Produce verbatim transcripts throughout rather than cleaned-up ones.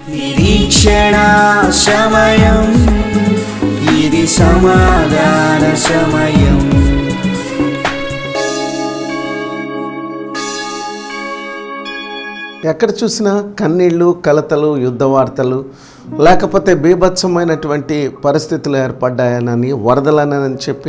నిరీక్షణ సమయం, ఇది సమాధాన సమయం. ఎక్కడ చూసినా కన్నీళ్ళు, కలతలు, యుద్ధ వార్తలు, లేకపోతే బీభత్సమైనటువంటి పరిస్థితులు ఏర్పడ్డాయనని, వరదలనని చెప్పి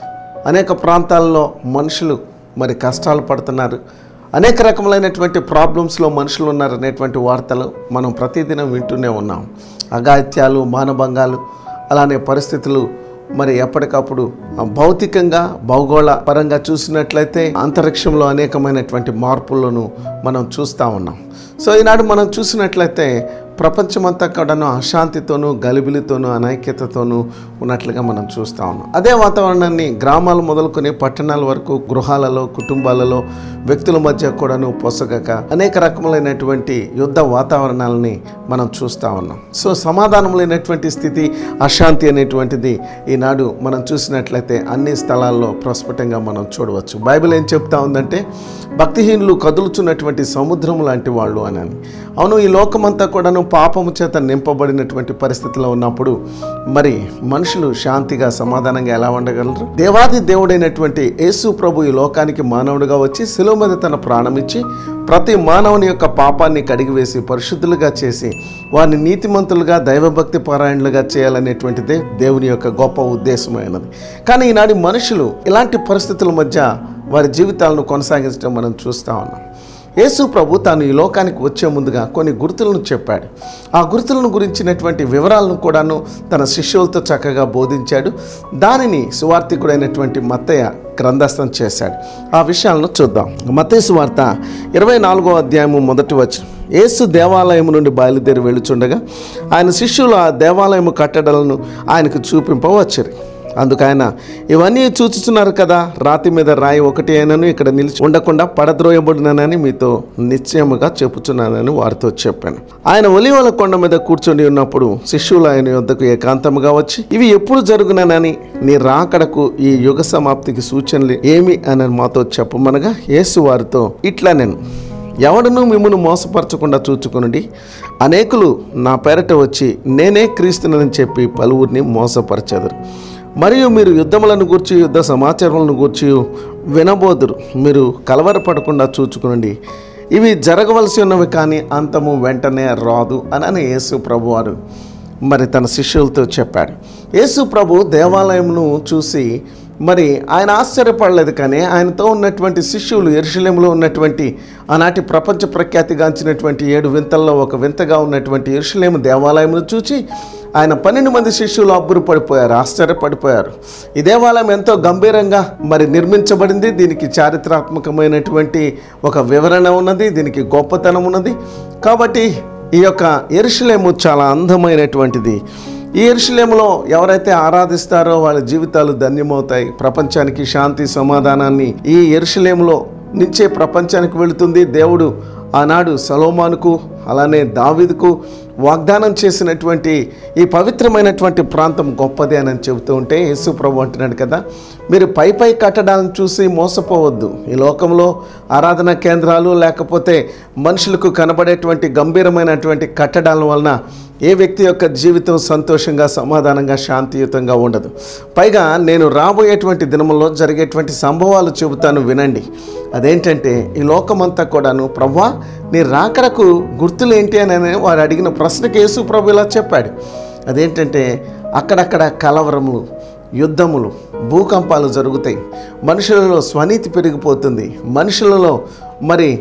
అనేక ప్రాంతాల్లో మనుషులు మరి కష్టాలు పడుతున్నారు. అనేక రకములైనటువంటి ప్రాబ్లమ్స్లో మనుషులు ఉన్నారనేటువంటి వార్తలు మనం ప్రతిదినం వింటూనే ఉన్నాం. అఘాయిత్యాలు, మానభంగాలు, అలానే పరిస్థితులు మరి ఎప్పటికప్పుడు భౌతికంగా, భౌగోళ పరంగా చూసినట్లయితే అంతరిక్షంలో అనేకమైనటువంటి మార్పులను మనం చూస్తూ ఉన్నాం. సో ఈనాడు మనం చూసినట్లయితే ప్రపంచమంతా కూడాను అశాంతితోనూ, గలిబిలితోనూ, అనైక్యతతోనూ ఉన్నట్లుగా మనం చూస్తూ ఉన్నాం. అదే వాతావరణాన్ని గ్రామాలు మొదలుకొని పట్టణాల వరకు, గృహాలలో, కుటుంబాలలో, వ్యక్తుల మధ్య కూడాను పొసగక అనేక రకములైనటువంటి యుద్ధ వాతావరణాలని మనం చూస్తూ ఉన్నాం. సో సమాధానం లేనటువంటి స్థితి, అశాంతి అనేటువంటిది ఈనాడు మనం చూసినట్లయితే అన్ని స్థలాల్లో ప్రస్ఫుటంగా మనం చూడవచ్చు. బైబిల్ ఏం చెప్తా ఉందంటే, భక్తిహీనులు కదులుచున్నటువంటి సముద్రం లాంటి వాళ్ళు అని. అవును, ఈ లోకమంతా కూడాను పాపము చేత నింపబడినటువంటి పరిస్థితిలో ఉన్నప్పుడు మరి మనుషులు శాంతిగా, సమాధానంగా ఎలా ఉండగలరు? దేవాది దేవుడైనటువంటి యేసు ప్రభు ఈ లోకానికి మానవుడిగా వచ్చి శిలువ మీద తన ప్రాణం ఇచ్చి ప్రతి మానవుని యొక్క పాపాన్ని కడిగివేసి పరిశుద్ధులుగా చేసి వారిని నీతిమంతులుగా, దైవభక్తి పారాయణులుగా చేయాలనేటువంటిదే దేవుని యొక్క గొప్ప ఉద్దేశమైనది. కానీ ఈనాడు మనుషులు ఇలాంటి పరిస్థితుల మధ్య వారి జీవితాలను కొనసాగించడం మనం చూస్తూ ఉన్నాం. యేసు ప్రభు తాను ఈ లోకానికి వచ్చే ముందుగా కొన్ని గుర్తులను చెప్పాడు. ఆ గుర్తులను గురించినటువంటి వివరాలను కూడాను తన శిష్యులతో చక్కగా బోధించాడు. దానిని సువార్తికుడైనటువంటి మత్తయ్య గ్రంథస్థం చేశాడు. ఆ విషయాలను చూద్దాం. మత్తయి సువార్త ఇరవై నాలుగో అధ్యాయము మొదటి వచనం. యేసు దేవాలయము నుండి బయలుదేరి వెళ్ళుచుండగా ఆయన శిష్యులు ఆ దేవాలయము కట్టడలను ఆయనకు చూపింపవచ్చారు. అందుకు ఆయన, ఇవన్నీ చూచుచున్నారు కదా, రాతి మీద రాయి ఒకటి అయినను ఇక్కడ నిలిచి ఉండకుండా పడద్రోయబడినని మీతో నిశ్చయముగా చెప్పుచున్నానని వారితో చెప్పాను. ఆయన ఒలీవల కొండ మీద కూర్చొని ఉన్నప్పుడు శిష్యులు ఆయన యొద్దకు ఏకాంతముగా వచ్చి, ఇవి ఎప్పుడు జరుగునని, నీ రాకడకు ఈ యుగ సమాప్తికి సూచనలు ఏమి అని మాతో చెప్పమనగా యేసు వారితో ఇట్లా, నేను ఎవడను మిమ్మల్ని మోసపరచకుండా చూచుకునండి. అనేకులు నా పేరట వచ్చి నేనే క్రీస్తునని చెప్పి పలువురిని మోసపరచెదరు. మరియు మీరు యుద్ధములను గూర్చి, యుద్ధ సమాచారములను గూర్చి వినబోదురు. మీరు కలవరపడకుండా చూచుకునండి. ఇవి జరగవలసి ఉన్నవి, కానీ అంతము వెంటనే రాదు అని యేసు ప్రభు వారు మరి తన శిష్యులతో చెప్పాడు. యేసు ప్రభు దేవాలయంను చూసి మరి ఆయన ఆశ్చర్యపడలేదు, కానీ ఆయనతో ఉన్నటువంటి శిష్యులు యెరూషలేములో ఉన్నటువంటి ఆనాటి ప్రపంచ ప్రఖ్యాతిగాంచినటువంటి ఏడు వింతల్లో ఒక వింతగా ఉన్నటువంటి యెరూషలేము దేవాలయమును చూచి ఆయన పన్నెండు మంది శిష్యులు అబ్బురు పడిపోయారు, ఆశ్చర్యపడిపోయారు. ఈ దేవాలయం ఎంతో గంభీరంగా మరి నిర్మించబడింది. దీనికి చారిత్రాత్మకమైనటువంటి ఒక వివరణ ఉన్నది, దీనికి గొప్పతనం ఉన్నది. కాబట్టి ఈ యొక్క యెరూషలేము చాలా అందమైనటువంటిది. ఈ యెరూషలేములో ఎవరైతే ఆరాధిస్తారో వాళ్ళ జీవితాలు ధన్యమవుతాయి. ప్రపంచానికి శాంతి, సమాధానాన్ని ఈ యెరూషలేములో నుంచే ప్రపంచానికి వెళుతుంది. దేవుడు ఆనాడు సొలొమోనుకు, అలానే దావీదుకు వాగ్దానం చేసినటువంటి ఈ పవిత్రమైనటువంటి ప్రాంతం గొప్పదే అని చెబుతూ ఉంటే యేసు ప్రభు అంటున్నాడు కదా, మీరు పై పై కట్టడాలను చూసి మోసపోవద్దు. ఈ లోకంలో ఆరాధనా కేంద్రాలు లేకపోతే మనుషులకు కనబడేటువంటి గంభీరమైనటువంటి కట్టడాల వలన ఏ వ్యక్తి యొక్క జీవితం సంతోషంగా, సమాధానంగా, శాంతియుతంగా ఉండదు. పైగా నేను రాబోయేటువంటి దినముల్లో జరిగేటువంటి సంభవాలు చెబుతాను, వినండి. అదేంటంటే, ఈ లోకమంతా కూడాను, ప్రభువా నీ రాకడకు గుర్తులు ఏంటి అని వారు అడిగిన ప్రశ్నకి యేసు ప్రభు ఇలా చెప్పాడు. అదేంటంటే, అక్కడక్కడ కలవరములు, యుద్ధములు, భూకంపాలు జరుగుతాయి. మనుషులలో స్వనీతి పెరిగిపోతుంది. మనుషులలో మరి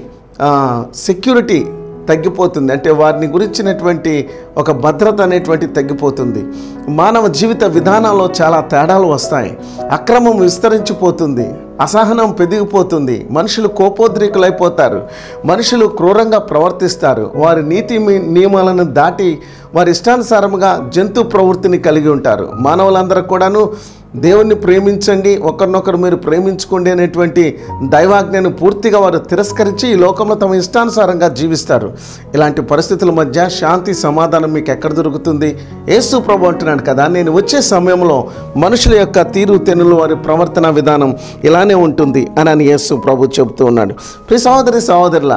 సెక్యూరిటీ తగ్గిపోతుంది. అంటే వారిని గురించినటువంటి ఒక భద్రత అనేటువంటి తగ్గిపోతుంది. మానవ జీవిత విధానాల్లో చాలా తేడాలు వస్తాయి. అక్రమం విస్తరించిపోతుంది, అసహనం పెరిగిపోతుంది. మనుషులు కోపోద్రికులైపోతారు, మనుషులు క్రూరంగా ప్రవర్తిస్తారు. వారి నీతి నియమాలను దాటి వారి ఇష్టానుసారముగా జంతు ప్రవృత్తిని కలిగి ఉంటారు. మానవులందరూ కూడాను దేవుణ్ణి ప్రేమించండి, ఒకరినొకరు మీరు ప్రేమించుకోండి అనేటువంటి దైవాజ్ఞను పూర్తిగా వారు తిరస్కరించి ఈ లోకంలో తమ ఇష్టానుసారంగా జీవిస్తారు. ఇలాంటి పరిస్థితుల మధ్య శాంతి, సమాధానం మీకు ఎక్కడ దొరుకుతుంది? యేసు ప్రభు అంటున్నాడు కదా, నేను వచ్చే సమయంలో మనుషుల యొక్క తీరు తెన్నులు, వారి ప్రవర్తన విధానం ఇలానే ఉంటుంది అని యేసు ప్రభు చెబుతూ ఉన్నాడు. ప్రియ సహోదరి సహోదరుల,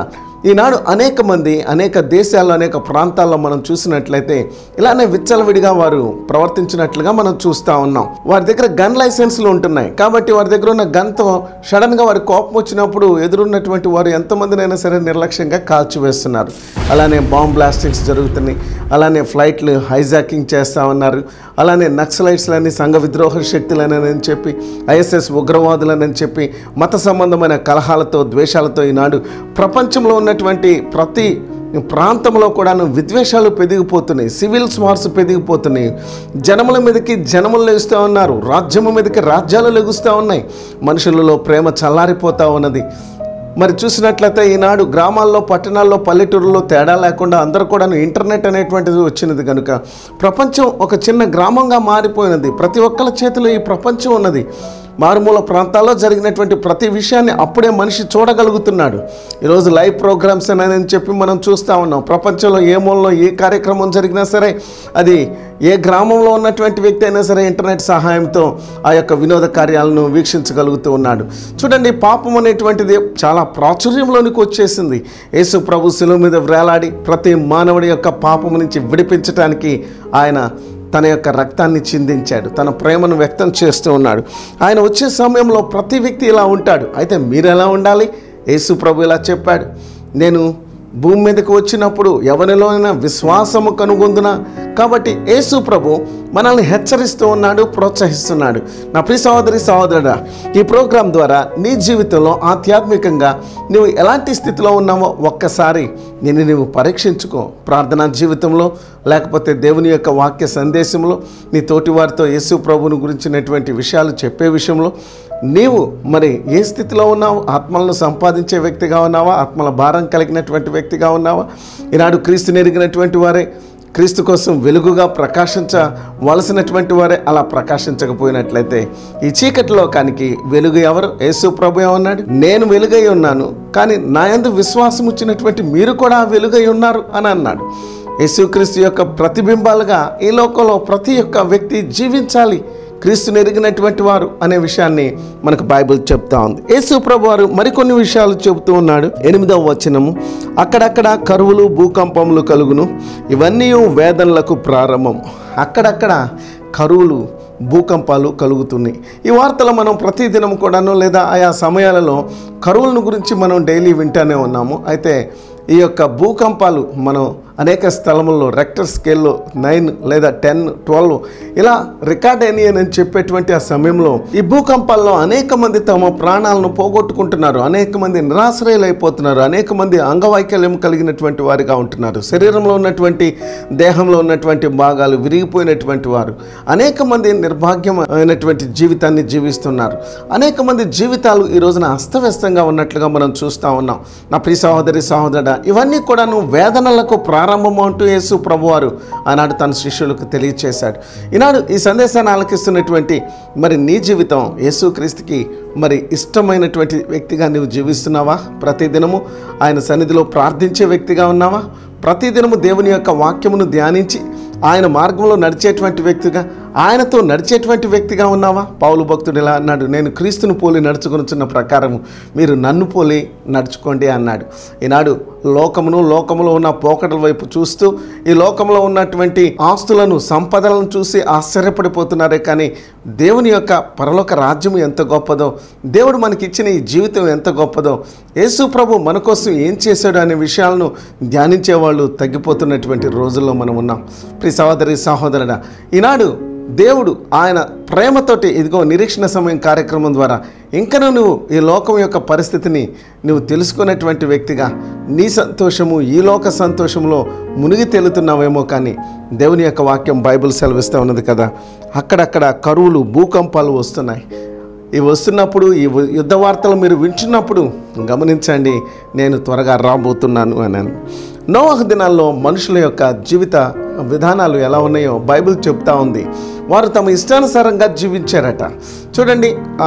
ఈనాడు అనేక మంది అనేక దేశాల్లో అనేక ప్రాంతాల్లో మనం చూసినట్లయితే ఇలానే విచ్చలవిడిగా వారు ప్రవర్తించినట్లుగా మనం చూస్తూ ఉన్నాం. వారి దగ్గర గన్ లైసెన్స్లు ఉంటున్నాయి కాబట్టి వారి దగ్గర ఉన్న గన్తో సడన్గా వారి కోపం వచ్చినప్పుడు ఎదురున్నటువంటి వారు ఎంతమందినైనా సరే నిర్లక్ష్యంగా కాల్చివేస్తున్నారు. అలానే బాంబ్ బ్లాస్టింగ్స్ జరుగుతున్నాయి, అలానే ఫ్లైట్లు హైజాకింగ్ చేస్తూ ఉన్నారు, అలానే నక్సలైట్స్లని సంఘ విద్రోహ శక్తులనని చెప్పి ఐఎస్ఎస్ ఉగ్రవాదులనని చెప్పి మత సంబంధమైన కలహాలతో ద్వేషాలతో ఈనాడు ప్రపంచంలో ఉన్నటువంటి ప్రతి ప్రాంతంలో కూడాను విద్వేషాలు పెరిగిపోతున్నాయి, సివిల్స్ వార్స్ పెరిగిపోతున్నాయి, జనముల మీదకి జనములు లెగుస్తూ ఉన్నారు, రాజ్యము మీదకి రాజ్యాలు లెగుస్తూ ఉన్నాయి, మనుషులలో ప్రేమ చల్లారిపోతూ ఉన్నది. మరి చూసినట్లయితే ఈనాడు గ్రామాల్లో పట్టణాల్లో పల్లెటూరులో తేడా లేకుండా అందరూ కూడా ఇంటర్నెట్ అనేటువంటిది వచ్చినది కనుక ప్రపంచం ఒక చిన్న గ్రామంగా మారిపోయినది. ప్రతి ఒక్కరి చేతిలో ఈ ప్రపంచం ఉన్నది. మారుమూల ప్రాంతాల్లో జరిగినటువంటి ప్రతి విషయాన్ని అప్పుడే మనిషి చూడగలుగుతున్నాడు. ఈరోజు లైవ్ ప్రోగ్రామ్స్ అని చెప్పి మనం చూస్తూ ఉన్నాం. ప్రపంచంలో ఏ మూలలో ఏ కార్యక్రమం జరిగినా సరే అది ఏ గ్రామంలో ఉన్నటువంటి వ్యక్తి అయినా సరే ఇంటర్నెట్ సహాయంతో ఆ యొక్క వినోద కార్యాలను వీక్షించగలుగుతూ ఉన్నాడు. చూడండి, పాపం అనేటువంటిది చాలా ప్రాచుర్యంలోనికి వచ్చేసింది. యేసు ప్రభు శిలువ మీద వ్రేలాడి ప్రతి మానవుడి యొక్క పాపం నుంచి విడిపించడానికి ఆయన తన యొక్క రక్తాన్ని చిందించాడు, తన ప్రేమను వ్యక్తం చేస్తూ ఉన్నాడు. ఆయన వచ్చే సమయంలో ప్రతి వ్యక్తి ఇలా ఉంటాడు. అయితే మీరు ఎలా ఉండాలి? యేసు ప్రభు ఇలా చెప్పాడు, నేను భూమి మీదకి వచ్చినప్పుడు ఎవరిలోనైనా విశ్వాసము కనుగొందున. కాబట్టి యేసు ప్రభు మనల్ని హెచ్చరిస్తూ ఉన్నాడు, ప్రోత్సహిస్తున్నాడు. నా ప్రియ సహోదరి సహోదరుడా, ఈ ప్రోగ్రాం ద్వారా నీ జీవితంలో ఆధ్యాత్మికంగా నువ్వు ఎలాంటి స్థితిలో ఉన్నావో ఒక్కసారి నిన్ను నువ్వు పరీక్షించుకో. ప్రార్థనా జీవితంలో లేకపోతే దేవుని యొక్క వాక్య సందేశంలో నీ తోటి వారితో యేసు ప్రభువుని గురించినటువంటి విషయాలు చెప్పే విషయంలో నీవు మరి ఏ స్థితిలో ఉన్నావు? ఆత్మలను సంపాదించే వ్యక్తిగా ఉన్నావా? ఆత్మల భారం కలిగినటువంటి వ్యక్తిగా ఉన్నావా? ఈనాడు క్రీస్తుని ఎరిగినటువంటి వారే క్రీస్తు కోసం వెలుగుగా ప్రకాశించవలసినటువంటి వారే అలా ప్రకాశించకపోయినట్లయితే ఈ చీకటి లోకానికి వెలుగు ఎవరు? యేసు ప్రభు ఏమన్నాడు? నేను వెలుగై ఉన్నాను, కానీ నా యందు విశ్వాసం వచ్చినటువంటి మీరు కూడా వెలుగై ఉన్నారు అని అన్నాడు. యేసుక్రీస్తు యొక్క ప్రతిబింబాలుగా ఈ లోకంలో ప్రతి ఒక్క వ్యక్తి జీవించాలి, క్రీస్తుని ఎరిగినటువంటి వారు అనే విషయాన్ని మనకు బైబిల్ చెప్తా ఉంది. యేసు ప్రభు వారు మరికొన్ని విషయాలు చెబుతూ ఉన్నాడు. ఎనిమిదవ వచనము, అక్కడక్కడ కరువులు భూకంపములు కలుగును, ఇవన్నీ వేదనలకు ప్రారంభం. అక్కడక్కడ కరువులు భూకంపాలు కలుగుతున్నాయి. ఈ వార్తలు మనం ప్రతిదినం కూడాను లేదా ఆయా సమయాలలో కరువులను గురించి మనం డైలీ వింటూనే ఉన్నాము. అయితే ఈ యొక్క భూకంపాలు మనం అనేక స్థలముల్లో రెక్టర్ స్కేల్లో నైన్ లేదా టెన్ ట్వెల్వ్ ఇలా రికార్డ్ అయినాయి అని చెప్పేటువంటి ఆ సమయంలో ఈ భూకంపాల్లో అనేక మంది తమ ప్రాణాలను పోగొట్టుకుంటున్నారు, అనేక మంది నిరాశ్రయులైపోతున్నారు, అనేక మంది అంగవైకల్యం కలిగినటువంటి వారిగా ఉంటున్నారు, శరీరంలో ఉన్నటువంటి దేహంలో ఉన్నటువంటి భాగాలు విరిగిపోయినటువంటి వారు, అనేక మంది నిర్భాగ్యమైనటువంటి జీవితాన్ని జీవిస్తున్నారు, అనేక మంది జీవితాలు ఈ రోజున అస్తవ్యస్తంగా ఉన్నట్లుగా మనం చూస్తూ ఉన్నాం. నా ప్రియ సహోదరి సహోదరుడా, ఇవన్నీ కూడాను వేదనలకు ప్రారంభము అంటూ యేసు ప్రభువారు ఆనాడు తన శిష్యులకు తెలియచేశాడు. ఈనాడు ఈ సందేశాన్ని ఆలకిస్తున్నటువంటి మరి నీ జీవితం యేసుక్రీస్తుకి మరి ఇష్టమైనటువంటి వ్యక్తిగా నువ్వు జీవిస్తున్నావా? ప్రతిదినము ఆయన సన్నిధిలో ప్రార్థించే వ్యక్తిగా ఉన్నావా? ప్రతిదినము దేవుని యొక్క వాక్యమును ధ్యానించి ఆయన మార్గంలో నడిచేటువంటి వ్యక్తిగా, ఆయనతో నడిచేటువంటి వ్యక్తిగా ఉన్నావా? పౌలు భక్తుడు ఇలా అన్నాడు, నేను క్రీస్తును పోలి నడుచుకొనుచున్న ప్రకారము మీరు నన్ను పోలి నడుచుకోండి అన్నాడు. ఈనాడు లోకమును లోకములో ఉన్న పోకడల వైపు చూస్తూ ఈ లోకంలో ఉన్నటువంటి ఆస్తులను సంపదలను చూసి ఆశ్చర్యపడిపోతున్నారే కానీ దేవుని యొక్క పరలోక రాజ్యం ఎంత గొప్పదో, దేవుడు మనకిచ్చిన ఈ జీవితం ఎంత గొప్పదో, యేసు ప్రభు మన కోసం ఏం చేశాడు అనే విషయాలను ధ్యానించేవాళ్ళు తగ్గిపోతున్నటువంటి రోజుల్లో మనం ఉన్నాం. ప్రియ సహోదరి సహోదరుడా, ఈనాడు దేవుడు ఆయన ప్రేమతోటి ఇదిగో నిరీక్షణ సమయం కార్యక్రమం ద్వారా ఇంకనూ నువ్వు ఈ లోకం యొక్క పరిస్థితిని నువ్వు తెలుసుకునేటువంటి వ్యక్తిగా నీ సంతోషము ఈ లోక సంతోషంలో మునిగి తేలుతున్నావేమో, కానీ దేవుని యొక్క వాక్యం బైబిల్ సెలవిస్తూ ఉన్నది కదా, అక్కడక్కడ కరువులు భూకంపాలు వస్తున్నాయి. ఇవి వస్తున్నప్పుడు ఈ యుద్ధ వార్తలు మీరు వింటున్నప్పుడు గమనించండి, నేను త్వరగా రాబోతున్నాను అని. నోవహు దినాల్లో మనుషుల యొక్క జీవిత విధానాలు ఎలా ఉన్నాయో బైబిల్ చెప్తా ఉంది. వారు తమ ఇష్టానుసారంగా జీవించారట. చూడండి,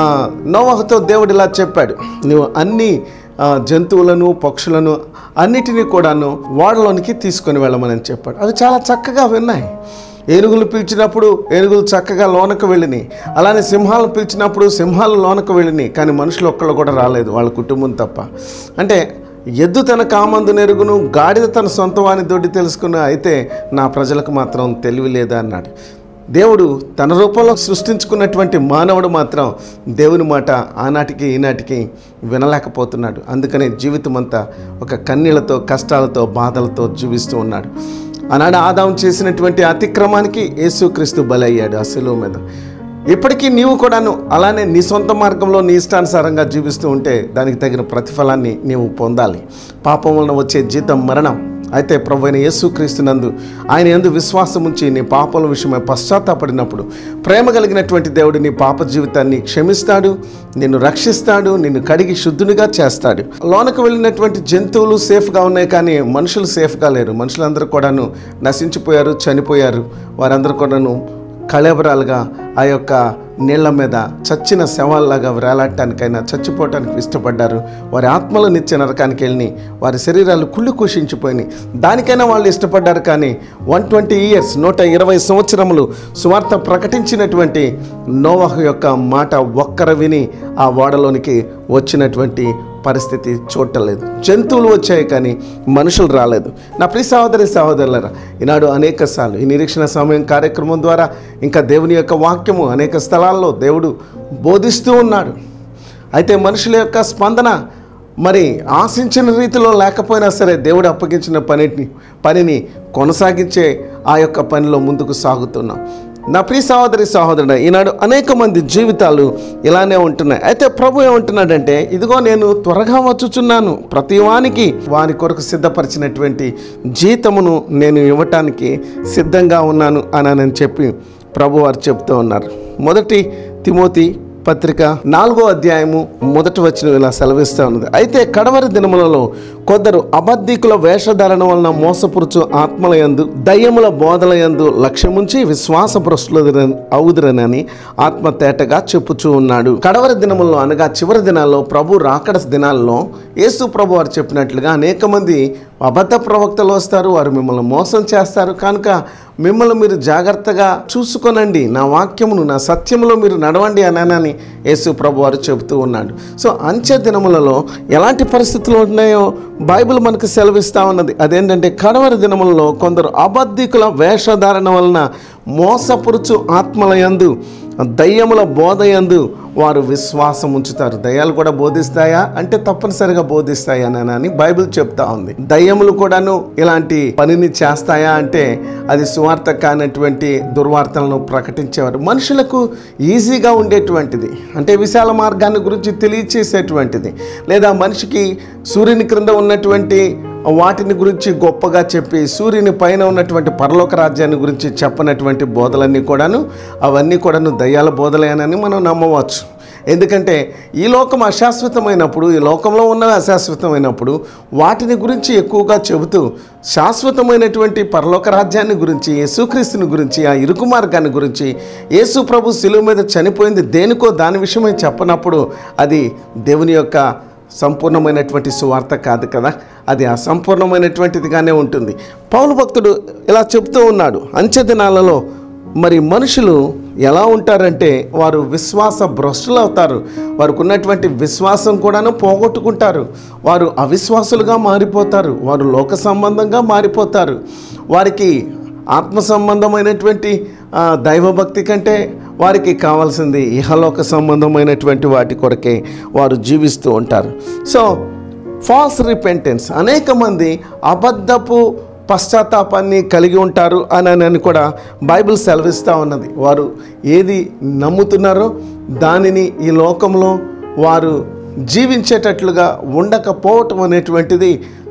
నోవహుతో దేవుడు ఇలా చెప్పాడు, నువ్వు అన్ని జంతువులను పక్షులను అన్నిటినీ కూడాను ఓడలోనికి తీసుకొని వెళ్ళమని చెప్పాడు. అవి చాలా చక్కగా విన్నాయి. ఏనుగులు పిలిచినప్పుడు ఏనుగులు చక్కగా లోనకు వెళ్ళినాయి, అలానే సింహాలను పిలిచినప్పుడు సింహాలు లోనకు వెళ్ళినాయి, కానీ మనుషులు ఒక్కళ్ళు కూడా రాలేదు, వాళ్ళ కుటుంబం తప్ప. అంటే ఎద్దు తన కామందు నెరుగును, గాడిద తన సొంత వాని దొడ్డి తెలుసుకును, అయితే నా ప్రజలకు మాత్రం తెలివి లేదా అన్నాడు. దేవుడు తన రూపంలో సృష్టించుకున్నటువంటి మానవుడు మాత్రం దేవుని మాట ఆనాటికి ఈనాటికి వినలేకపోతున్నాడు. అందుకనే జీవితం అంతా ఒక కన్నీళ్లతో, కష్టాలతో, బాధలతో జీవిస్తూ ఉన్నాడు. ఆనాడు ఆదాము చేసినటువంటి అతిక్రమానికి యేసుక్రీస్తు బలయ్యాడు ఆ శిలువ మీద. ఇప్పటికీ నీవు కూడాను అలానే నీ సొంత మార్గంలో నీ ఇష్టానుసారంగా జీవిస్తూ ఉంటే దానికి తగిన ప్రతిఫలాన్ని నీవు పొందాలి. పాపం వలన వచ్చే జీతం మరణం. అయితే ప్రభువైన యేసుక్రీస్తునందు ఆయన యందు విశ్వాసం ఉంచి నీ పాపల విషయమై పశ్చాత్తాపడినప్పుడు ప్రేమ కలిగినటువంటి దేవుడు నీ పాప జీవితాన్ని క్షమిస్తాడు, నిన్ను రక్షిస్తాడు, నిన్ను కడిగి శుద్ధునిగా చేస్తాడు. లోనకు వెళ్ళినటువంటి జంతువులు సేఫ్గా ఉన్నాయి, కానీ మనుషులు సేఫ్గా లేరు. మనుషులందరూ కూడాను నశించిపోయారు, చనిపోయారు. వారందరూ కూడాను కళేబరాలుగా ఆ యొక్క నీళ్ల మీద చచ్చిన శవాల్లాగా వేలాడటానికైనా చచ్చిపోవటానికి ఇష్టపడ్డారు. వారి ఆత్మలు నిత్య నరకానికి వెళ్ళి వారి శరీరాలు కుళ్ళి కుషించిపోయినాయి. దానికైనా వాళ్ళు ఇష్టపడ్డారు. కానీ వన్ ట్వంటీ ఇయర్స్ నూట ఇరవై సంవత్సరములు సువార్త ప్రకటించినటువంటి నోవహు యొక్క మాట ఒక్కరు విని ఆ ఓడలోనికి వచ్చినటువంటి పరిస్థితి చూడలేదు. జంతువులు వచ్చాయి కానీ మనుషులు రాలేదు. నా ప్రియ సహోదరి సహోదరులారా, ఈనాడు అనేక సార్లు ఈ నిరీక్షణ సమయం కార్యక్రమం ద్వారా ఇంకా దేవుని యొక్క వాక్యము అనేక స్థలాల్లో దేవుడు బోధిస్తూ ఉన్నాడు. అయితే మనుషుల యొక్క స్పందన మరి ఆశించిన రీతిలో లేకపోయినా సరే దేవుడు అప్పగించిన పనిని పనిని కొనసాగించే ఆ యొక్క పనిలో ముందుకు సాగుతున్నాం. నా ప్రియ సహోదరి సహోదరుడు, ఈనాడు అనేక మంది జీవితాలు ఇలానే ఉంటున్నాయి. అయితే ప్రభు ఏమంటున్నాడంటే, ఇదిగో నేను త్వరగా వచ్చుచున్నాను, ప్రతి వానికి వాని కొరకు సిద్ధపరిచినటువంటి జీతమును నేను ఇవ్వటానికి సిద్ధంగా ఉన్నాను అని చెప్పి ప్రభు వారు చెప్తూ ఉన్నారు. మొదటి తిమోతి పత్రిక నాలుగో అధ్యాయము మొదటి వచనం ఇలా సెలవిస్తూ ఉన్నది. అయితే కడవరి దినములలో కొందరు అబద్ధికుల వేషధారణ వలన మోసపురుచు ఆత్మలయందు దయ్యముల బోధలయందు లక్ష్యముంచి విశ్వాసభ్రష్టులు అవుదురనని ఆత్మ తేటగా చెప్పుచూ ఉన్నాడు. కడవరి దినములలో అనగా చివరి దినాల్లో ప్రభు రాకడ దినాల్లో యేసు ప్రభు వారు చెప్పినట్లుగా అనేక మంది అబద్ధ ప్రవక్తలు వస్తారు. వారు మిమ్మల్ని మోసం చేస్తారు. కనుక మిమ్మల్ని మీరు జాగ్రత్తగా చూసుకొనండి, నా వాక్యమును నా సత్యములో మీరు నడవండి అని యేసు ప్రభు వారు చెబుతూ ఉన్నాడు. సో అంచె దినములలో ఎలాంటి పరిస్థితులు ఉన్నాయో బైబిల్ మనకు సెలవిస్తూ ఉన్నది. అదేంటంటే కడవరి దినములలో కొందరు అబద్ధికుల వేషధారణ వలన మోసపురుచు ఆత్మలయందు దయ్యముల బోధయందు వారు విశ్వాసం ఉంచుతారు. దయ్యాలు కూడా బోధిస్తాయా అంటే తప్పనిసరిగా బోధిస్తాయా అని బైబిల్ చెప్తా ఉంది. దయ్యములు కూడాను ఇలాంటి పనిని చేస్తాయా అంటే అది సువార్త కానటువంటి దుర్వార్తలను ప్రకటించేవారు. మనుషులకు ఈజీగా ఉండేటువంటిది అంటే విశాల మార్గాన్ని గురించి తెలియచేసేటువంటిది, లేదా మనిషికి సూర్యుని క్రింద ఉన్నటువంటి వాటిని గురించి గొప్పగా చెప్పి సూర్యుని పైన ఉన్నటువంటి పరలోక రాజ్యాన్ని గురించి చెప్పనటువంటి బోధలన్నీ కూడాను అవన్నీ కూడాను దయ్యాల బోధలేనని మనం నమ్మవచ్చు. ఎందుకంటే ఈ లోకం అశాశ్వతమైనప్పుడు, ఈ లోకంలో ఉన్నవి అశాశ్వతమైనప్పుడు వాటిని గురించి ఎక్కువగా చెబుతూ శాశ్వతమైనటువంటి పరలోక రాజ్యాన్ని గురించి, యేసుక్రీస్తుని గురించి, ఆ ఇరుకు మార్గాన్ని గురించి, యేసు ప్రభు శిలువ మీద చనిపోయింది దేనికో దాని విషయమై చెప్పనప్పుడు అది దేవుని యొక్క సంపూర్ణమైనటువంటి సువార్త కాదు కదా, అది అసంపూర్ణమైనటువంటిదిగానే ఉంటుంది. పౌలు భక్తుడు ఇలా చెప్తూ ఉన్నాడు, అంచె దినాలలో మరి మనుషులు ఎలా ఉంటారంటే వారు విశ్వాస భ్రష్టులు అవుతారు. వారికి ఉన్నటువంటి విశ్వాసం కూడాను పోగొట్టుకుంటారు. వారు అవిశ్వాసులుగా మారిపోతారు. వారు లోక సంబంధంగా మారిపోతారు. వారికి ఆత్మ సంబంధమైనటువంటి దైవభక్తి కంటే వారికి కావాల్సింది ఇహలోక సంబంధమైనటువంటి వాటి కొరకే వారు జీవిస్తూ ఉంటారు. సో ఫాల్స్ రిపెంటెన్స్, అనేక మంది అబద్ధపు పశ్చాత్తాపాన్ని కలిగి ఉంటారు అని అని కూడా బైబిల్ సెలవిస్తూ ఉన్నది. వారు ఏది నమ్ముతున్నారో దానిని ఈ లోకంలో వారు జీవించేటట్లుగా ఉండకపోవటం అనేటువంటిది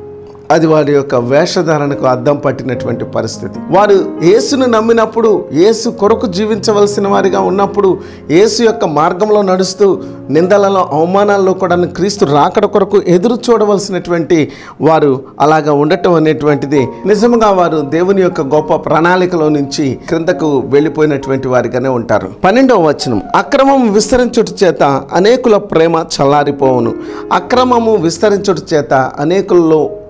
అది వారి యొక్క వేషధారణకు అద్దం పట్టినటువంటి పరిస్థితి. వారు యేసును నమ్మినప్పుడు, యేసు కొరకు జీవించవలసిన వారిగా ఉన్నప్పుడు, యేసు యొక్క మార్గంలో నడుస్తూ నిందలలో అవమానాల్లో కూడా క్రీస్తు రాకడ కొరకు ఎదురు చూడవలసినటువంటి వారు అలాగా ఉండటం అనేటువంటిది నిజంగా వారు దేవుని యొక్క గొప్ప ప్రణాళికలో నుంచి క్రిందకు వెళ్ళిపోయినటువంటి వారిగానే ఉంటారు. పన్నెండవ వచనం, అక్రమం విస్తరించుట చేత అనేకుల ప్రేమ చల్లారిపోవును. అక్రమము విస్తరించుట చేత అనేకుల్లో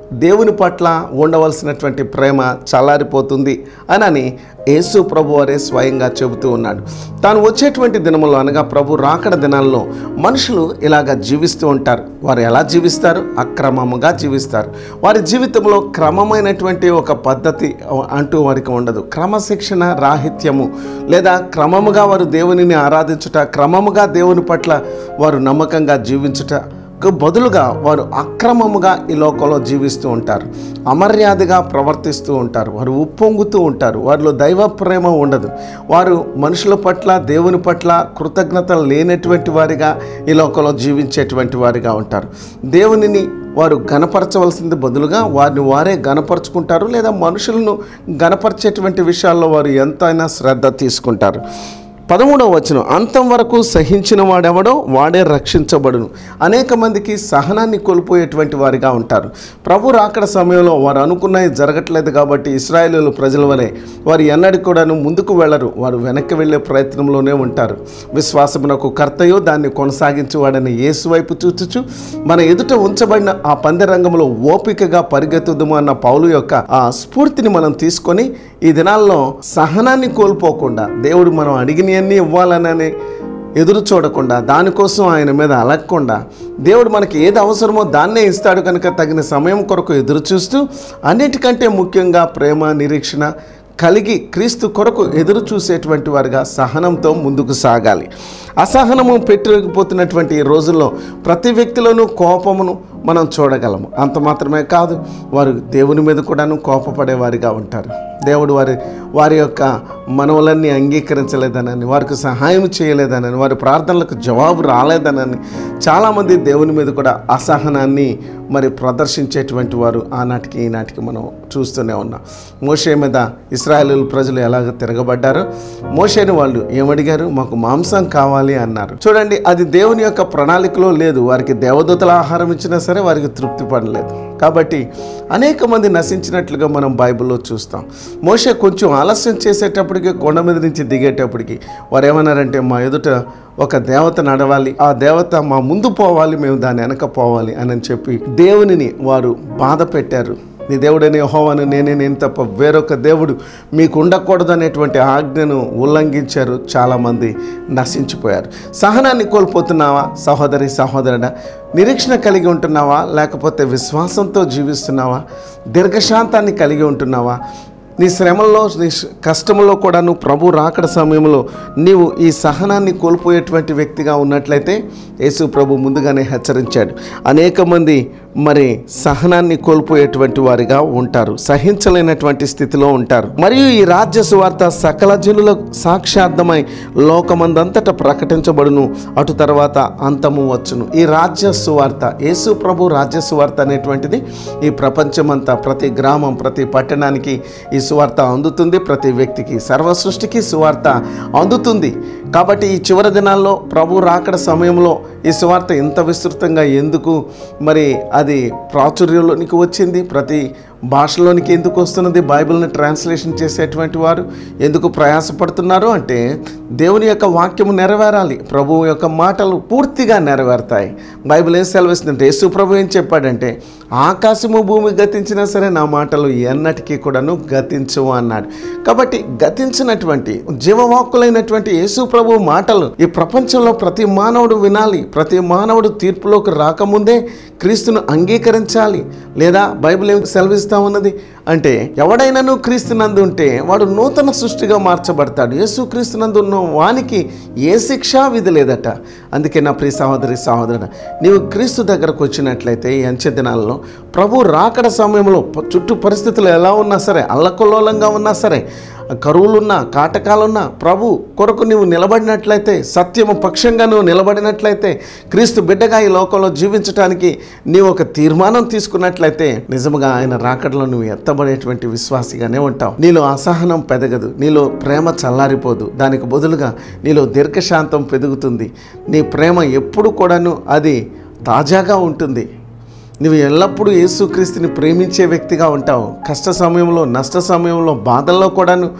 దేవుని పట్ల ఉండవలసినటువంటి ప్రేమ చల్లారిపోతుంది అని యేసు ప్రభు వారే స్వయంగా చెబుతూ ఉన్నాడు. తాను వచ్చేటువంటి దినములో అనగా ప్రభు రాకడ దినాల్లో మనుషులు ఇలాగ జీవిస్తూ ఉంటారు. వారు ఎలా జీవిస్తారు? అక్రమముగా జీవిస్తారు. వారి జీవితంలో క్రమమైనటువంటి ఒక పద్ధతి అంటూ వారికి ఉండదు. క్రమశిక్షణ రాహిత్యము లేదా క్రమముగా వారు దేవునిని ఆరాధించుట, క్రమముగా దేవుని పట్ల వారు నమ్మకంగా జీవించుట బదులుగా వారు అక్రమముగా ఈ లోకంలో జీవిస్తూ ఉంటారు. అమర్యాదగా ప్రవర్తిస్తూ ఉంటారు. వారు ఉప్పొంగుతూ ఉంటారు. వారిలో దైవ ప్రేమ ఉండదు. వారు మనుషుల పట్ల దేవుని పట్ల కృతజ్ఞత లేనటువంటి వారిగా ఈ లోకంలో జీవించేటువంటి వారిగా ఉంటారు. దేవునిని వారు గణపరచవలసింది బదులుగా వారిని వారే గణపరుచుకుంటారు, లేదా మనుషులను గణపరిచేటువంటి విషయాల్లో వారు ఎంతైనా శ్రద్ధ తీసుకుంటారు. పదమూడవ వచనం, అంతం వరకు సహించిన వాడెవడో వాడే రక్షించబడును. అనేక మందికి సహనాన్ని కోల్పోయేటువంటి వారిగా ఉంటారు. ప్రభు రాకడ సమయంలో వారు అనుకున్నవి జరగట్లేదు కాబట్టి ఇశ్రాయేలు ప్రజల వలె వారు ఎన్నడూ కూడాను ముందుకు వెళ్ళరు. వారు వెనక్కి వెళ్ళే ప్రయత్నంలోనే ఉంటారు. విశ్వాసమునకు కర్తయో దాన్ని కొనసాగించేవాడని యేసు వైపు చూచుచు మన ఎదుట ఉంచబడిన ఆ పందెరంగంలో ఓపికగా పరిగెత్తుదుము అన్న పౌలు యొక్క ఆ స్ఫూర్తిని మనం తీసుకొని ఈ దినాల్లో సహనాన్ని కోల్పోకుండా దేవుడు మనం అడిగిన అన్నీ ఇవ్వాలనని ఎదురు చూడకుండా, దానికోసం ఆయన మీద అలగకుండా, దేవుడు మనకి ఏది అవసరమో దాన్నే ఇస్తాడు కనుక తగిన సమయం కొరకు ఎదురు చూస్తూ అన్నిటికంటే ముఖ్యంగా ప్రేమ నిరీక్షణ కలిగి క్రీస్తు కొరకు ఎదురు చూసేటువంటి వారిగా సహనంతో ముందుకు సాగాలి. అసహనము పెట్టిపోతున్నటువంటి ఈ రోజుల్లో ప్రతి వ్యక్తిలోనూ కోపమును మనం చూడగలము. అంత మాత్రమే కాదు, వారు దేవుని మీద కూడాను కోపపడేవారిగా ఉంటారు. దేవుడు వారి వారి యొక్క మనవులన్నీ అంగీకరించలేదనని, వారికి సహాయం చేయలేదనని, వారి ప్రార్థనలకు జవాబు రాలేదనని చాలామంది దేవుని మీద కూడా అసహనాన్ని మరి ప్రదర్శించేటువంటి వారు ఆనాటికి ఈనాటికి మనం చూస్తూనే ఉన్నాం. మోషే మీద ఇశ్రాయేలు ప్రజలు ఎలాగ తిరగబడ్డారో, మోషేని వాళ్ళు ఏమడిగారు? మాకు మాంసం కావాలి అన్నారు. చూడండి, అది దేవుని యొక్క ప్రణాళికలో లేదు. వారికి దేవదూతల ఆహారం ఇచ్చినా సరే వారికి తృప్తి పడలేదు. కాబట్టి అనేక మంది నశించినట్లుగా మనం బైబిల్లో చూస్తాం. మోషే కొంచెం ఆలస్యం చేసేటప్పటికి, కొండ మీద నుంచి దిగేటప్పటికి వారు ఏమన్నారంటే, మా ఎదుట ఒక దేవత నడవాలి, ఆ దేవత మా ముందు పోవాలి, మేము దాని వెనక పోవాలి అని చెప్పి దేవునిని వారు బాధ పెట్టారు. నీ దేవుడనే యెహోవాను నేనే, నేను తప్ప వేరొక దేవుడు మీకు ఉండకూడదు అనేటువంటి ఆజ్ఞను ఉల్లంఘించారు. చాలామంది నశించిపోయారు. సహనాన్ని కోల్పోతున్నావా సహోదరి సహోదరుడా? నిరీక్షణ కలిగి ఉంటున్నావా? లేకపోతే విశ్వాసంతో జీవిస్తున్నావా? దీర్ఘశాంతాన్ని కలిగి ఉంటున్నావా? నీ శ్రమల్లో, నీ కష్టంలో కూడా నువ్వు ప్రభు రాకడ సమయంలో నీవు ఈ సహనాన్ని కోల్పోయేటువంటి వ్యక్తిగా ఉన్నట్లయితే యేసు ప్రభు ముందుగానే హెచ్చరించాడు. అనేక మంది మరి సహనాన్ని కోల్పోయేటువంటి వారిగా ఉంటారు, సహించలేనటువంటి స్థితిలో ఉంటారు. మరియు ఈ రాజ్య సువార్త సకల జనులకు సాక్షార్థమై లోకమందంతటా ప్రకటించబడును, అటు తర్వాత అంతము వచ్చును. ఈ రాజ్య సువార్త, యేసు ప్రభు రాజ్య సువార్త అనేటువంటిది ఈ ప్రపంచమంతా, ప్రతి గ్రామం, ప్రతి పట్టణానికి ఈ సువార్త అందుతుంది. ప్రతి వ్యక్తికి, సర్వ సృష్టికి సువార్త అందుతుంది. కాబట్టి ఈ చివరి దినాల్లో ప్రభు రాకడ సమయంలో ఈ సువార్త ఇంత విస్తృతంగా ఎందుకు మరి అది ప్రాచుర్యంలోనికి వచ్చింది? ప్రతి భాషలోనికి ఎందుకు వస్తున్నది? బైబిల్ని ట్రాన్స్లేషన్ చేసేటువంటి వారు ఎందుకు ప్రయాసపడుతున్నారు అంటే, దేవుని యొక్క వాక్యము నెరవేరాలి. ప్రభువు యొక్క మాటలు పూర్తిగా నెరవేరుతాయి. బైబిల్ ఏం సెలవిస్తుందంటే, యేసు ప్రభు ఏం చెప్పాడంటే, ఆకాశము భూమి గతించినా సరే నా మాటలు ఎన్నటికీ కూడాను గతించవు అన్నాడు. కాబట్టి గతించినటువంటి జీవవాక్కులైనటువంటి యేసు ప్రభు మాటలు ఈ ప్రపంచంలో ప్రతి మానవుడు వినాలి. ప్రతి మానవుడు తీర్పులోకి రాకముందే క్రీస్తును అంగీకరించాలి. లేదా బైబిల్ ఏం సెలవిస్తా ఉన్నది అంటే, ఎవడైనాను క్రీస్తునందు ఉంటే వాడు నూతన సృష్టిగా మార్చబడతాడు. యేసు క్రీస్తునందు ఉన్న వానికి ఏ శిక్షా విధి లేదట. అందుకే నా ప్రియ సహోదరి సహోదరుడు, నీవు క్రీస్తు దగ్గరకు వచ్చినట్లయితే ఈ అంచె దినాల్లో ప్రభు రాకడ సమయంలో చుట్టూ పరిస్థితులు ఎలా ఉన్నా సరే, అల్లకల్లోలంగా ఉన్నా సరే, కరువులున్నా కాటకాలున్నా ప్రభు కొరకు నువ్వు నిలబడినట్లయితే, సత్యము పక్షంగా నువ్వు నిలబడినట్లయితే, క్రీస్తు బిడ్డగా ఈ లోకంలో జీవించడానికి నీవు ఒక తీర్మానం తీసుకున్నట్లయితే నిజంగా ఆయన రాకడలో నువ్వు ఎత్తబడేటువంటి విశ్వాసిగానే ఉంటావు. నీలో అసహనం పెరగదు, నీలో ప్రేమ చల్లారిపోదు. దానికి బదులుగా నీలో దీర్ఘశాంతం పెరుగుతుంది. నీ ప్రేమ ఎప్పుడు కూడాను అది తాజాగా ఉంటుంది. నువ్వు ఎల్లప్పుడూ యేసుక్రీస్తుని ప్రేమించే వ్యక్తిగా ఉంటావు. కష్ట సమయంలో, నష్ట సమయంలో, బాధల్లో కూడాను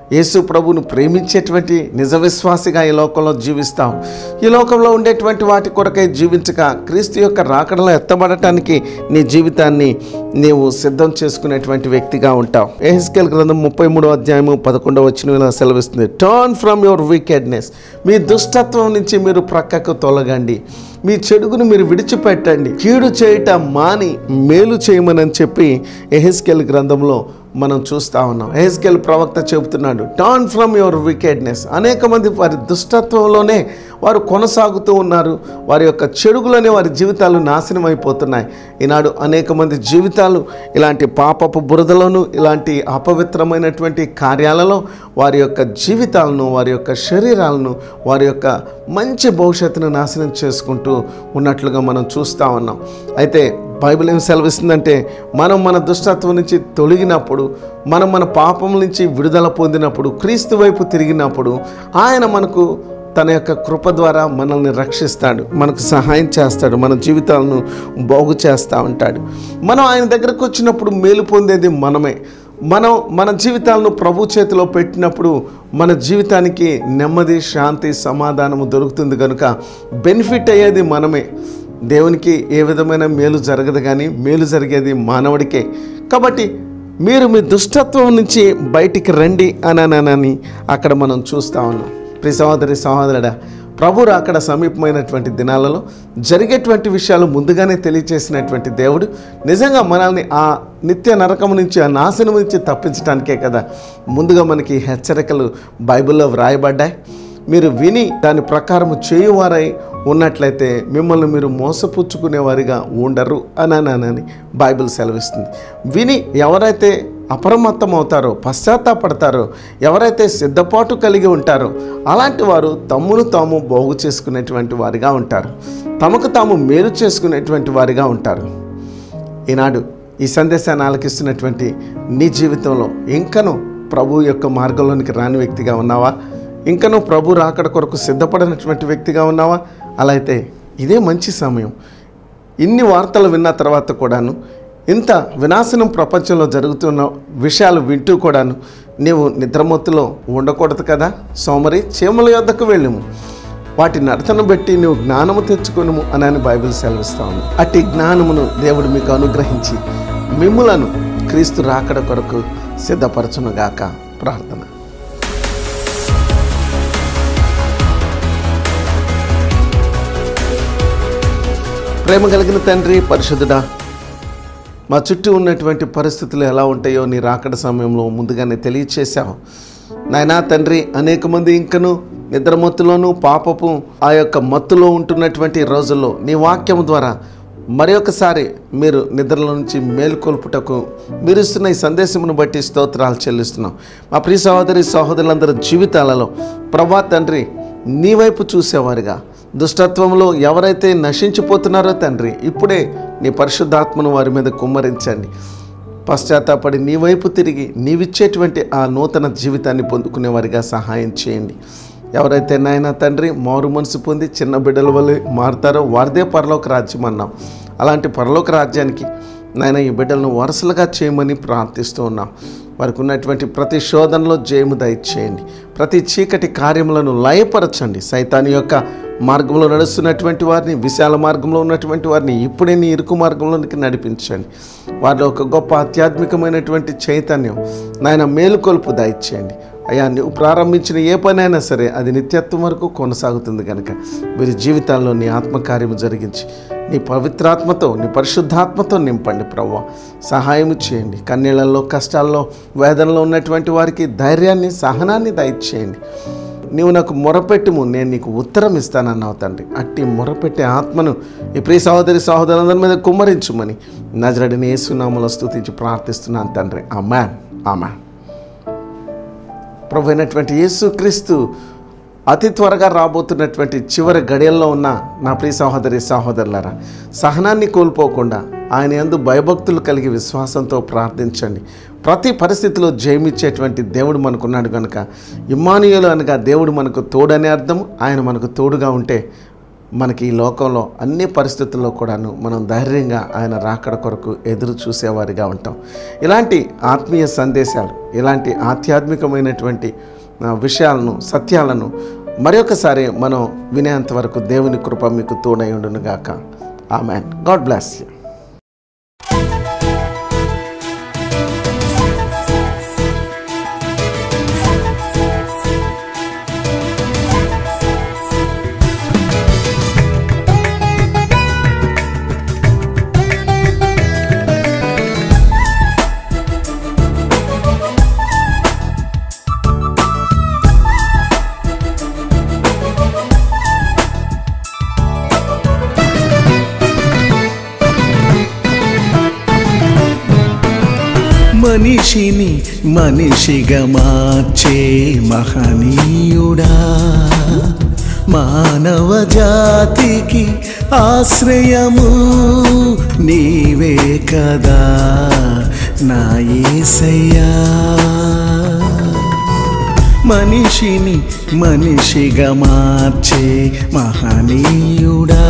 యేసు ప్రభువును ప్రేమించేటువంటి నిజ విశ్వాసిగా ఈ లోకంలో జీవిస్తావు. ఈ లోకంలో ఉండేటువంటి వాటి కొరకై జీవించక క్రీస్తు యొక్క రాకడలో ఎత్తబడటానికి నీ జీవితాన్ని నీవు సిద్ధం చేసుకునేటువంటి వ్యక్తిగా ఉంటావు. యెహెజ్కేలు గ్రంథం ముప్పై మూడో అధ్యాయము పదకొండవ వచనం సెలవిస్తుంది, టర్న్ ఫ్రమ్ యువర్ వికెడ్నెస్. మీ దుష్టత్వం నుంచి మీరు ప్రక్కకు తొలగండి, మీ చెడుగును మీరు విడిచిపెట్టండి, కీడు చేయట మాని మేలు చేయమని చెప్పి యెహెజ్కేలు గ్రంథంలో మనం చూస్తూ ఉన్నాం. యెహెజ్కేలు ప్రవక్త చెబుతున్నాడు, టర్న్ ఫ్రమ్ యువర్ వికెడ్నెస్. అనేక మంది వారి దుష్టత్వంలోనే వారు కొనసాగుతూ ఉన్నారు. వారి యొక్క చెడుగులోనే వారి జీవితాలు నాశనం అయిపోతున్నాయి. ఈనాడు అనేక మంది జీవితాలు ఇలాంటి పాపపు బురదలోను, ఇలాంటి అపవిత్రమైనటువంటి కార్యాలలో వారి యొక్క జీవితాలను, వారి యొక్క శరీరాలను, వారి యొక్క మంచి భవిష్యత్తును నాశనం చేసుకుంటూ ఉన్నట్లుగా మనం చూస్తూ ఉన్నాం. అయితే బైబిల్ ఏం సెలవిస్తుందంటే, మనం మన దుష్టత్వం నుంచి తొలగినప్పుడు, మనం మన పాపం నుంచి విడుదల పొందినప్పుడు, క్రీస్తు వైపు తిరిగినప్పుడు ఆయన మనకు తన యొక్క కృప ద్వారా మనల్ని రక్షిస్తాడు, మనకు సహాయం చేస్తాడు, మన జీవితాలను బాగు చేస్తూ ఉంటాడు. మనం ఆయన దగ్గరకు వచ్చినప్పుడు మేలు పొందేది మనమే. మనం మన జీవితాలను ప్రభు చేతిలో పెట్టినప్పుడు మన జీవితానికి నెమ్మది, శాంతి, సమాధానము దొరుకుతుంది. కనుక బెనిఫిట్ అయ్యేది మనమే. దేవునికి ఏ విధమైన మేలు జరగదు, కానీ మేలు జరిగేది మానవుడికే. కాబట్టి మీరు మీ దుష్టత్వం నుంచి బయటికి రండి అని అక్కడ మనం చూస్తూ ఉన్నాం. ప్రియ సహోదరి సహోదరుడా, ప్రభు రాకడ సమీపమైనటువంటి దినాలలో జరిగేటువంటి విషయాలు ముందుగానే తెలియచేసినటువంటి దేవుడు నిజంగా మనల్ని ఆ నిత్య నరకం నుంచి, ఆ నాశనం నుంచి తప్పించడానికే కదా ముందుగా మనకి హెచ్చరికలు బైబిల్లో వ్రాయబడ్డాయి. మీరు విని దాని ప్రకారం చేయువారై ఉన్నట్లయితే మిమ్మల్ని మీరు మోసపుచ్చుకునేవారిగా ఉండరు అని అని బైబిల్ సెలవిస్తుంది. విని ఎవరైతే అప్రమత్తం అవుతారో, పశ్చాత్తాపడతారో, ఎవరైతే సిద్ధపాటు కలిగి ఉంటారో అలాంటి వారు తమ్మును తాము బాగు చేసుకునేటువంటి వారిగా ఉంటారు, తమకు తాము మేలు చేసుకునేటువంటి వారిగా ఉంటారు. ఈనాడు ఈ సందేశాన్ని ఆలకిస్తున్నటువంటి నీ జీవితంలో ఇంకనూ ప్రభు యొక్క మార్గంలోనికి రాని వ్యక్తిగా ఉన్నావా? ఇంకనూ ప్రభు రాకడ కొరకు సిద్ధపడినటువంటి వ్యక్తిగా ఉన్నావా? అలా అయితే ఇదే మంచి సమయం. ఇన్ని వార్తలు విన్న తర్వాత కూడాను, ఇంత వినాశనం ప్రపంచంలో జరుగుతున్న విషయాలు వింటూ కూడాను నీవు నిద్రమత్తులో ఉండకూడదు కదా. సోమరి చీమల యొద్దకు వెళ్ళము, వాటి నడతను బట్టి నువ్వు జ్ఞానము తెచ్చుకొనుము అని బైబిల్ సెలవిస్తాము. అట్టి జ్ఞానమును దేవుడు మీకు అనుగ్రహించి మిమ్ములను క్రీస్తు రాకడ కొరకు సిద్ధపరచునుగాక. ప్రార్థన. ప్రేమ కలిగిన తండ్రి, పరిశుద్ధుడా, మా చుట్టూ ఉన్నటువంటి పరిస్థితులు ఎలా ఉంటాయో నీ రాకడ సమయంలో ముందుగానే తెలియచేశావు నాయనా. తండ్రి, అనేక మంది ఇంకను నిద్రమత్తులోను, పాపపు ఆ యొక్క మత్తులో ఉంటున్నటువంటి రోజుల్లో నీ వాక్యం ద్వారా మరి ఒకసారి మీరు నిద్రలో నుంచి మేల్కొల్పుటకు మీరు ఇస్తున్న ఈ సందేశమును బట్టి స్తోత్రాలు చెల్లిస్తున్నాం. మా ప్రియ సహోదరి సహోదరులందరి జీవితాలలో ప్రభా తండ్రి నీ వైపు చూసేవారుగా, దుష్టత్వంలో ఎవరైతే నశించిపోతున్నారో తండ్రి ఇప్పుడే నీ పరిశుద్ధాత్మను వారి మీద కుమ్మరించండి. పశ్చాత్తాపడి నీ వైపు తిరిగి నీవిచ్చేటువంటి ఆ నూతన జీవితాన్ని పొందుకునే వారిగా సహాయం చేయండి. ఎవరైతే నాయన తండ్రి మారు మనసు పొంది చిన్న బిడ్డల వల్ల మారుతారో వారిదే పరలోక రాజ్యం అన్నాం. అలాంటి పరలోక రాజ్యానికి నాయన ఈ బిడ్డలను వరుసలుగా చేయమని ప్రార్థిస్తూ ఉన్నాం. వారికి ఉన్నటువంటి ప్రతి శోధనలో జయము దయచేయండి. ప్రతి చీకటి కార్యములను లయపరచండి. సైతాను యొక్క మార్గంలో నడుస్తున్నటువంటి వారిని, విశాల మార్గంలో ఉన్నటువంటి వారిని ఇప్పుడే నీ ఇరుకు మార్గంలోనికి నడిపించండి. వారిలో ఒక గొప్ప ఆధ్యాత్మికమైనటువంటి చైతన్యం నాయన మేలుకొల్పు దయచేయండి. అయ్యా, నువ్వు ప్రారంభించిన ఏ పని అయినా సరే అది నిత్యత్వం వరకు కొనసాగుతుంది కనుక వీరి జీవితాల్లో నీ ఆత్మకార్యము జరిగించి నీ పవిత్రాత్మతో, నీ పరిశుద్ధాత్మతో నింపండి. ప్రభువా, సహాయం చేయండి. కన్నీళ్లలో, కష్టాల్లో, వేదనలో ఉన్నటువంటి వారికి ధైర్యాన్ని, సహనాన్ని దయచేయండి. నీవు నాకు మొరపెట్టుము, నేను నీకు ఉత్తరం ఇస్తానన్నావు తండ్రి. అట్టి మొరపెట్టే ఆత్మను ఈ ప్రియ సహోదరి సహోదరులందరి మీద కుమ్మరించుమని నజరేయుడైన యేసు నామములో స్తుతించి ప్రార్థిస్తున్నాను తండ్రి. ఆమేన్, ఆమేన్. ప్రభు అయినటువంటి యేసుక్రీస్తు అతి త్వరగా రాబోతున్నటువంటి చివరి గడియల్లో ఉన్న నా ప్రియ సహోదరి సహోదరులారా, సహనాన్ని కోల్పోకుండా ఆయన యందు భయభక్తులు కలిగి విశ్వాసంతో ప్రార్థించండి. ప్రతి పరిస్థితిలో జయమిచ్చేటువంటి దేవుడు మనకున్నాడు కనుక ఇమ్మానుయేలు అనగా దేవుడు మనకు తోడనే అర్థం. ఆయన మనకు తోడుగా ఉంటే మనకి ఈ లోకంలో అన్ని పరిస్థితుల్లో కూడాను మనం ధైర్యంగా ఆయన రాకడ కొరకు ఎదురు చూసేవారిగా ఉంటాం. ఇలాంటి ఆత్మీయ సందేశాలు, ఇలాంటి ఆధ్యాత్మికమైనటువంటి విషయాలను, సత్యాలను మరొకసారి మనం వినేంత వరకు దేవుని కృప మీకు తోడై ఉండును గాక. ఆమేన్. God bless you. మనిషిని మనిషిగా మార్చే మహనీయుడా, మానవ జాతికి ఆశ్రయము నీవే కదా నా యేసయ్యా. మనిషిని మనిషిగా మార్చే మహనీయుడా,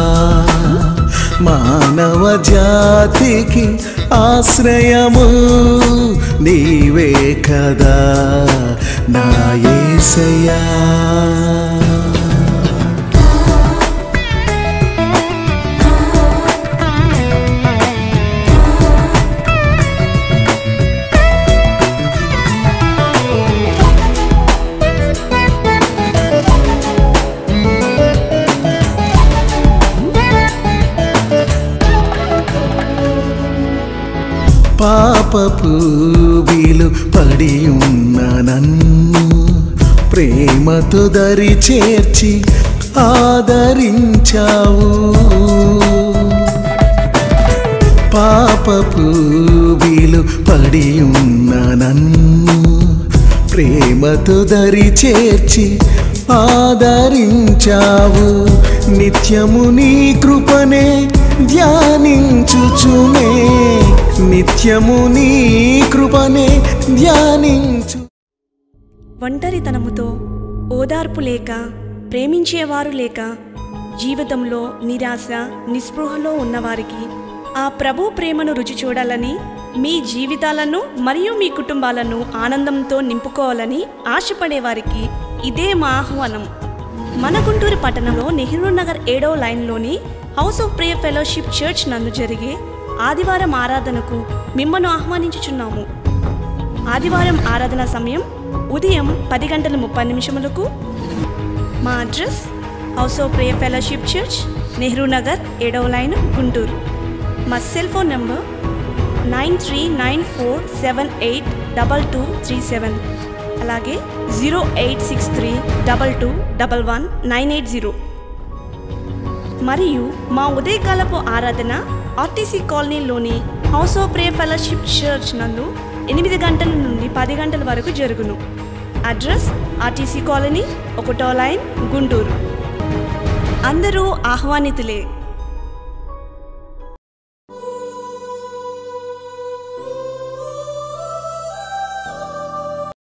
మానవ జాతికి ఆశ్రయము నీవే కదా నా యేసయ్యా. పాపపు వీలు పడి ఉన్న నన్ను ప్రేమతో దరి చేర్చి ఆదరించావు. పాపపు వీలు పడి ఉన్న నన్ను ప్రేమతో దరి చేర్చి ఆదరించావు. నిత్యము నీ కృపనే ధ్యానించుచునే, నిత్యము నీ కృపనే ధ్యానించు. ఒంటరితనముతో ఓదార్పు లేక, ప్రేమించేవారు లేక, జీవితంలో నిరాశ నిస్పృహలో ఉన్నవారికి ఆ ప్రభు ప్రేమను రుచి చూడాలని, మీ జీవితాలను మరియు మీ కుటుంబాలను ఆనందంతో నింపుకోవాలని ఆశపడేవారికి ఇదే మా ఆహ్వానం. మన గుంటూరు పట్టణంలో నెహ్రూ నగర్ ఏడవ లైన్లోని house of prayer fellowship church నందు జరిగే ఆదివారం ఆరాధనకు మిమ్మల్ని ఆహ్వానించుచున్నాము. ఆదివారం ఆరాధన సమయం ఉదయం పది గంటల ముప్పై నిమిషములకు. మా address house of prayer fellowship church, Nehru Nagar ఏడవ లైన్, గుంటూరు. మా cell phone number nine three nine four seven eight double two three seven, అలాగే zero eight six three double two double one nine eight zero. మరియు మా ఉదయకాలపు ఆరాధన RTC కాలనీలోని house of prayer fellowship church నందు ఎనిమిది గంటల నుండి పది గంటల వరకు జరుగును. అడ్రస్ ఆర్టీసీ కాలనీ, ఒకటో లైన్, గుంటూరు. అందరూ ఆహ్వానితులే.